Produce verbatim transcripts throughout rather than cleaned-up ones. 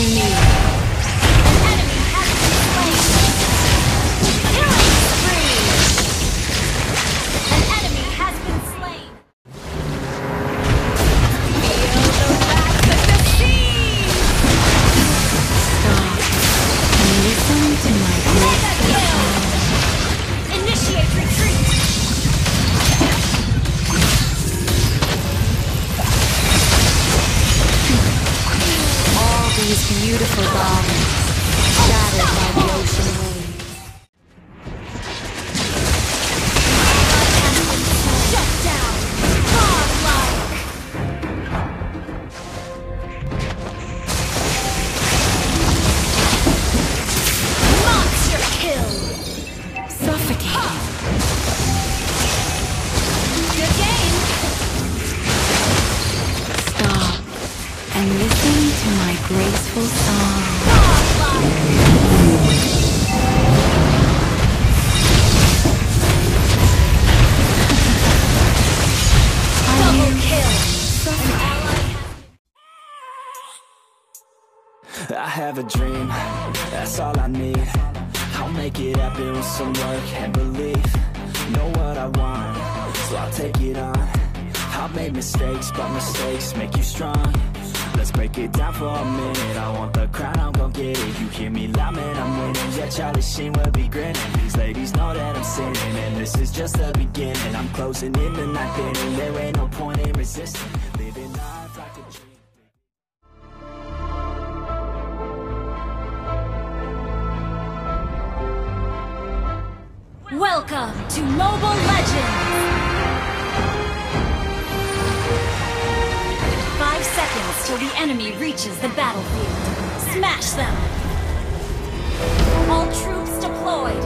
me. Beautiful bodies, shattered by the ocean waves. Shut down! Godlike! Monster kill! Suffocating. Good game! Stop and listen to my graceful song. Double kill. I have a dream, that's all I need. I'll make it happen with some work and belief. Know what I want, so I'll take it on. I've made mistakes, but mistakes make you strong. Let's break it down for a minute. I want the crown, I'm gon' get it. You hear me loud, man, I'm winning. Yeah, Charlie Sheen will be grinning. These ladies know that I'm sinning, and this is just the beginning. I'm closing in the night inning. There ain't no point in resisting. Living life like a dream. Welcome to Mobile Legends! Five seconds till the enemy reaches the battlefield. Smash them! All troops deployed!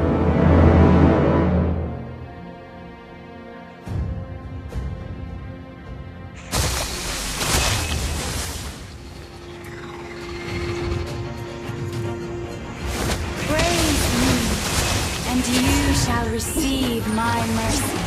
Praise me, and you shall receive my mercy.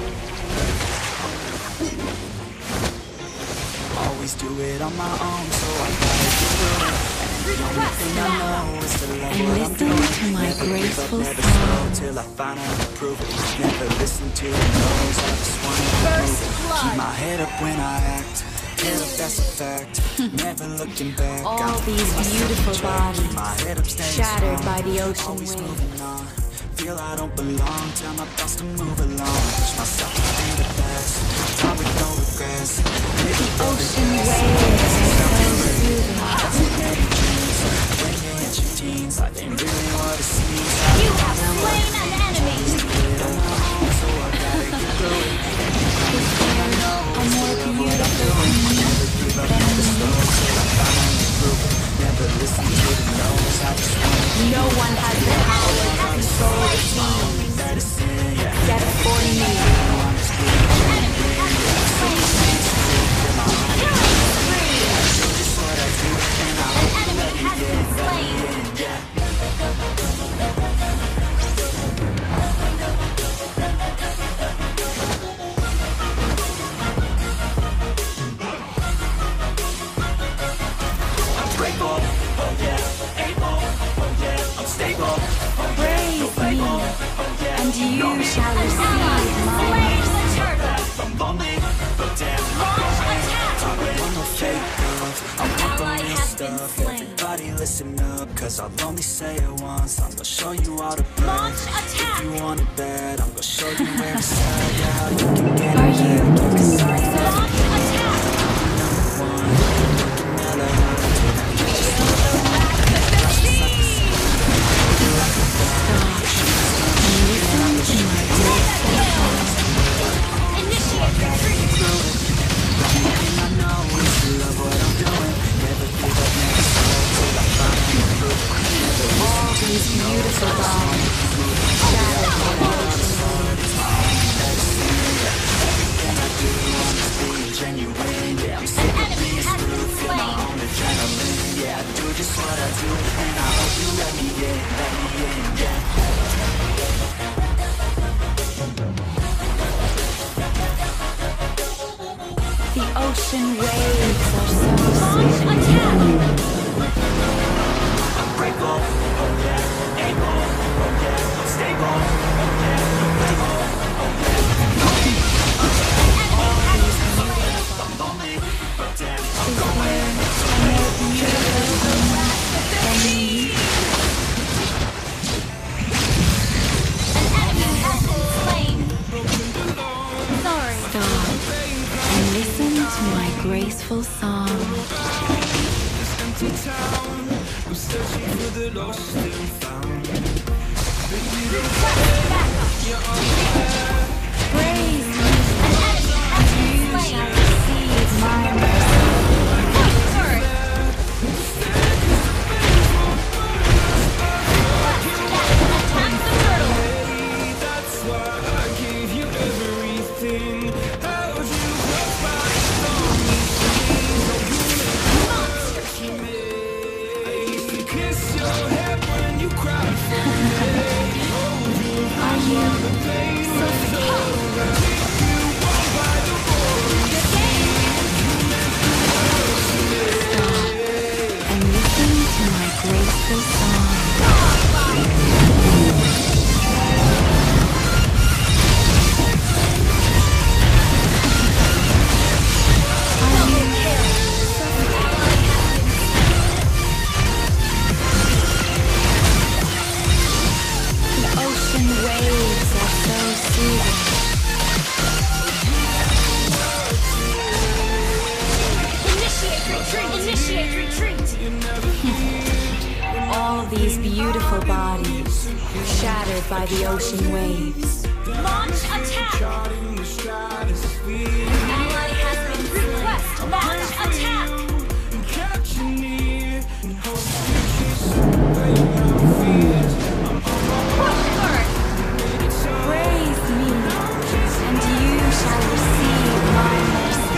Always do it on my own, so I gotta get through it. And the only thing I know is to love And what I'm listen doing. to my Never give up, graceful never song. slow till I finally prove it. Never listen to the no's, I just wanna First move it. blood. Keep my head up when I act, head up, that's a fact. Never looking back. All I'll these keep myself beautiful in check. Keep bodies, my head up, staying shattered strong. by the ocean Always waves. moving on. Feel I don't belong, tell my thoughts to move along. Push myself to be the best, time with no regrets. Maybe Ocean waves are so soothing. when you hit your teens, life ain't really what it seems. You have slain an enemy! So I gotta get through it. Is there a more beautiful thing Never give up, never slow till I finally prove it. Never listen to the no's, I just wanna No one has the power to control the seas. medicine, yeah. Except for me. Just what I do, and I hope An enemy has been slain. grateful. Oh yeah, able. Oh yeah, I'm stable. Praise me, and you shall receive my mercy. I'm lonely, but damn, I don't want no fake love. I want the real stuff. Everybody listen up, cause I'll only say it once. I'm gonna show you all the blood. If you want it bad, I'm gonna show you where it's at. Yeah, how you can get Are it you back. looking Cause for I ain't attack? number one. Looking hella high. You just know These beautiful bodies, shattered by the ocean waves. Is there a more beautiful than me? An enemy has been slain. Sorry. Stop and listen to my graceful song. Praise me, and you shall receive my mercy. These beautiful bodies, shattered by the ocean waves. Launch attack! An ally has been request. Launch attack! Praise me, and you shall receive my mercy.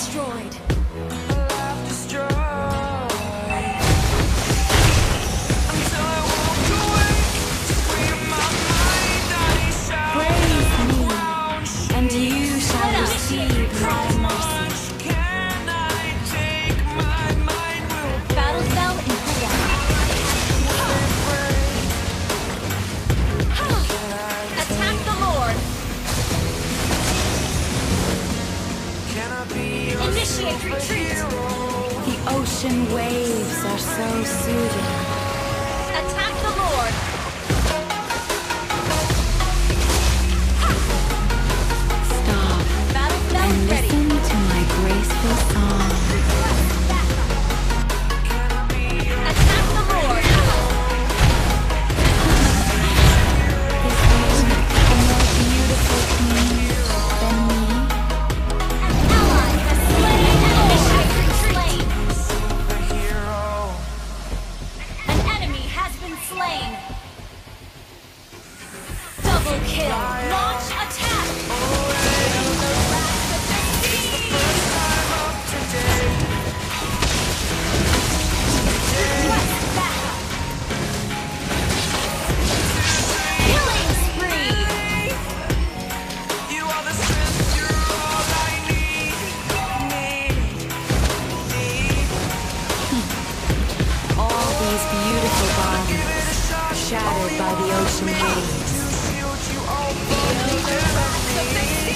destroyed. And you shall receive my mercy. Battle spell in cooldown. Attack the Lord. Initiate retreat. The ocean waves are so soothing. Attack the Lord. Stop Battle spell and ready. listen to my graceful song. Attack the Lord. Is there a more beautiful queen than me? An ally has slain. Initiate retreat. An enemy has been slain. Double kill. Launch attack. Request backup. Killing spree. All these beautiful bodies, shattered by the ocean waves. Feel the wrath of the